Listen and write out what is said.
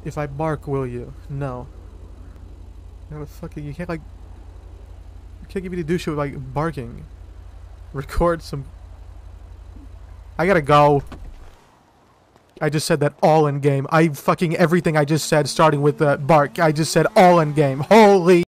If I bark, will you? No. You can't like... You can't get me to do shit with like barking. Record some... I gotta go. I just said that all in game. Everything I just said starting with bark. I just said all in game. Holy...